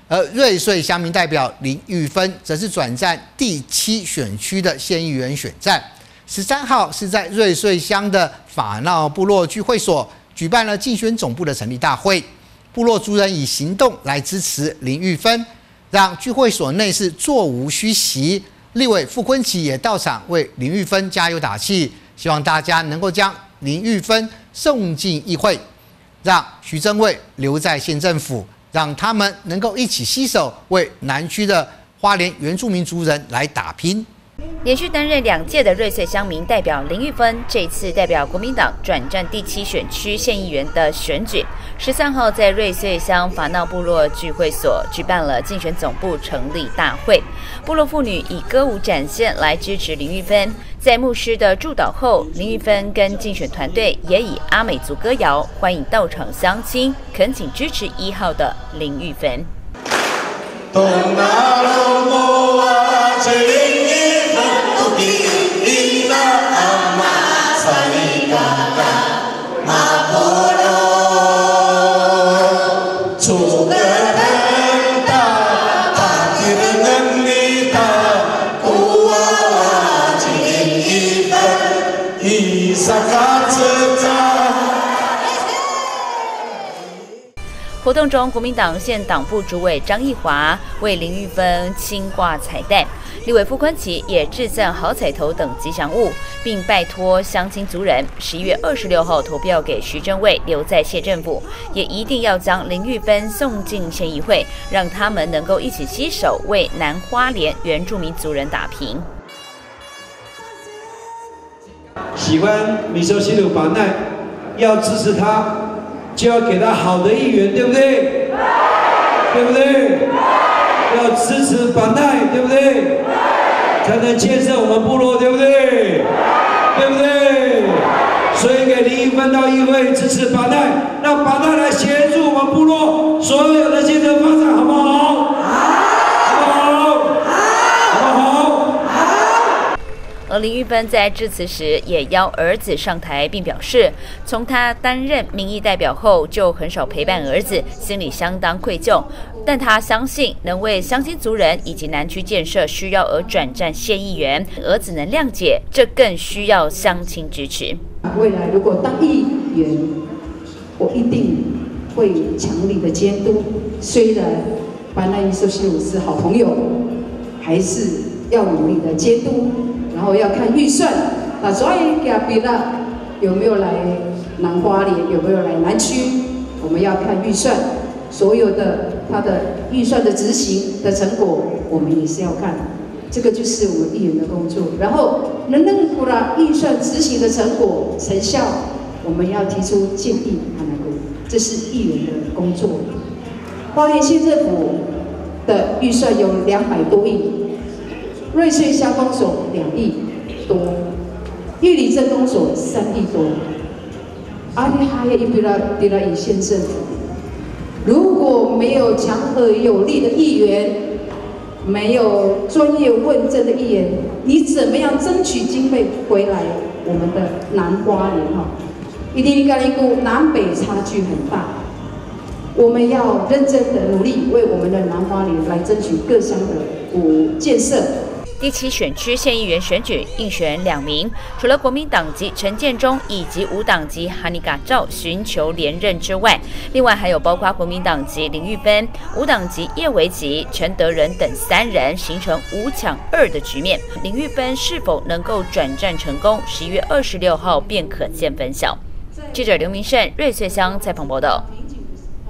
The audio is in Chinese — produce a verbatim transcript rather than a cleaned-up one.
而瑞穗乡民代表林玉芬则是转战第七选区的县议员选战。十三号是在瑞穗乡的法闹部落聚会所举办了竞选总部的成立大会，部落族人以行动来支持林玉芬，让聚会所内是座无虚席。立委傅昆萁也到场为林玉芬加油打气，希望大家能够将林玉芬送进议会，让徐榛蔚留在县政府。让他们能够一起携手为南区的花莲原住民族人来打拼。 连续担任两届的瑞穗乡民代表林玉芬，这次代表国民党转战第七选区县议员的选举。十三号在瑞穗乡法闹部落聚会所举办了竞选总部成立大会，部落妇女以歌舞展现来支持林玉芬。在牧师的祝祷后，林玉芬跟竞选团队也以阿美族歌谣欢迎到场乡亲，恳请支持一号的林玉芬。活动中，国民党县党部主委张义华为林玉芬轻挂彩带，立委傅昆萁也致赠好彩头等吉祥物，并拜托乡亲族人十一月二十六号投票给徐榛蔚留在县政府，也一定要将林玉芬送进县议会，让他们能够一起携手为南花莲原住民族人打拼。 喜欢米寿西鲁巴奈，要支持他。就要给他好的议员，对不对？对不对？要支持板奈，对不对？才能建设我们部落，对不对？对不对？所以给林玉芬到议会支持板奈，让板奈来协助我们部落所有的建设发展，好不好？ 而林玉芬在致辞时也邀儿子上台，并表示，从他担任民意代表后，就很少陪伴儿子，心里相当愧疚。但他相信能为乡亲族人以及南区建设需要而转战县议员，儿子能谅解，这更需要乡亲支持。 未来如果当议员，我一定会强力的监督。虽然班奈伊寿西鲁是好朋友，还是要努力的监督。然后要看预算，那所以给比了有没有来南花莲，有没有来南区，我们要看预算，所有的它的预算的执行的成果，我们也是要看，这个就是我们议员的工作。然后能认可了预算执行的成果成效，我们要提出建议和来估，这是议员的工作。花莲县政府的预算有两百多亿。瑞穗乡公所两亿多，玉里镇公所三亿多，阿里哈也一比拉比拉以县政府，如果没有强而有力的议员，没有专业问政的议员，你怎么样争取经费回来我们的南花莲哈？一定跟一个南北差距很大，我们要认真的努力为我们的南花莲来争取各乡的五建设。 第七选区县议员选举应选两名，除了国民党籍陈建中以及无党籍哈尼嘎赵寻求连任之外，另外还有包括国民党籍林玉芬、无党籍叶维吉、陈德仁等三人，形成五抢二的局面。林玉芬是否能够转战成功，十一月二十六号便可见分晓。记者刘明胜、瑞穗乡采访报道。